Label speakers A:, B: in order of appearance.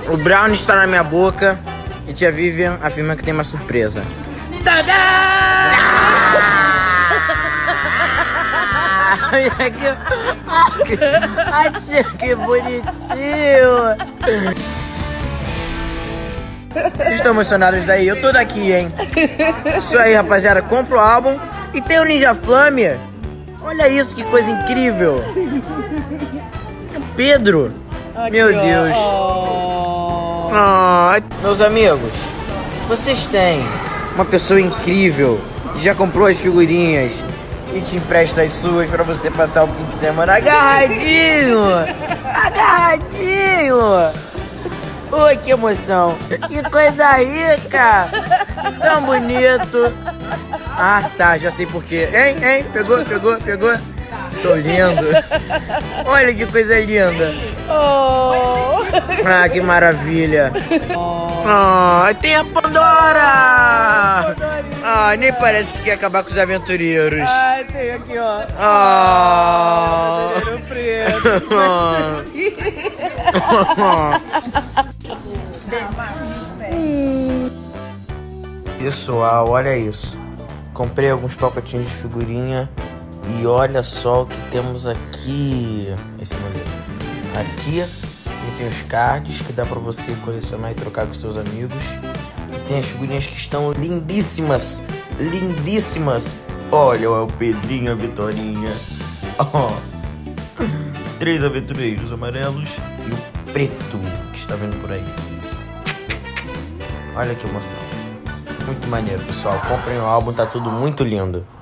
A: O brownie está na minha boca e tia Vivian afirma que tem uma surpresa.
B: Tadá!
A: Que bonitinho! Estou emocionado daí, eu tô daqui, hein? Isso aí, rapaziada, compra o álbum e tem o Ninja Flame. Olha isso, que coisa incrível! Pedro!
B: Aqui,
A: Meu Deus! Meus amigos, vocês têm uma pessoa incrível que já comprou as figurinhas e te empresta as suas pra você passar o fim de semana agarradinho! Agarradinho! Ui, que emoção! Que coisa rica! Tão bonito! Ah, tá, já sei por quê. Hein? Pegou? Sou lindo! Olha que coisa linda! Ah, que maravilha! Tem a Pandora! Nem parece que quer acabar com os aventureiros.
B: Tem aqui, ó.
A: Preto. Pessoal, olha isso. Comprei alguns pacotinhos de figurinha e olha só o que temos aqui. Esse é maneiro. Aqui tem os cards que dá pra você colecionar e trocar com seus amigos. E tem as figurinhas que estão lindíssimas. Lindíssimas. Olha o Pedrinho, a Vitorinha. 3 aventureiros amarelos e o preto que está vendo por aí. Olha que emoção. Muito maneiro, pessoal. Comprem o álbum, tá tudo muito lindo.